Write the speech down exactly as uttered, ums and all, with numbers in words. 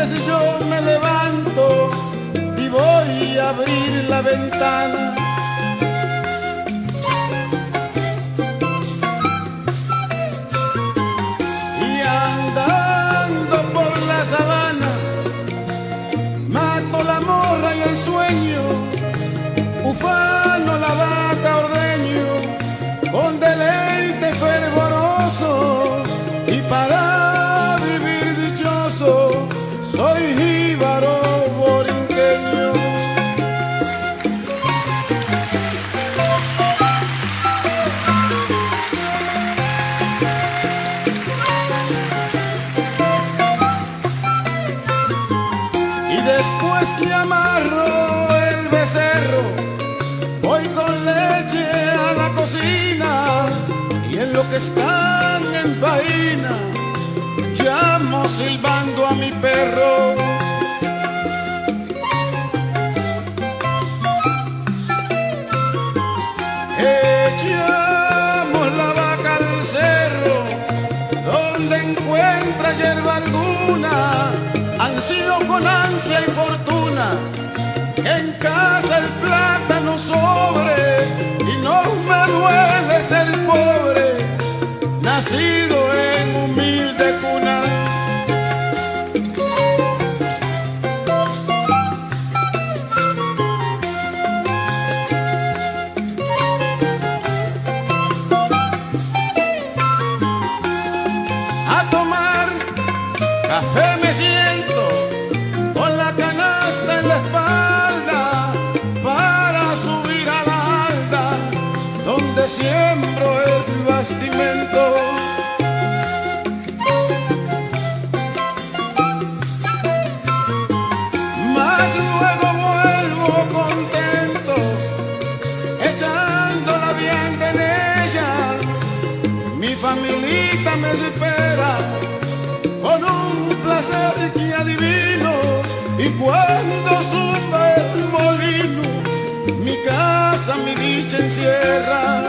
días yo me levanto y voy a abrir la ventana. Y andando por la sabana, mato la morra y el sueño, ufano la vaca ordeño, con deleite fervoroso, y para vivir dichoso soy jíbaro borinqueño. Y después que amarro el becerro, voy con leche a la cocina, y en lo que están en faena llamo silbando a mi perro. Echamos la vaca al cerro, donde encuentra hierba alguna, ansío con ansia y fortuna, que en casa el plátano sobre, y no me duele ser pobre, nacido en humilde cuna. A tomar café me siento, con la canasta en la espalda, para subir a la alda, donde siembro el bastimento. Mas luego vuelvo contento, echándola bien en ella. Mi familita me espera con un placer que adivino, y cuando sube el molino, mi casa mi dicha encierra.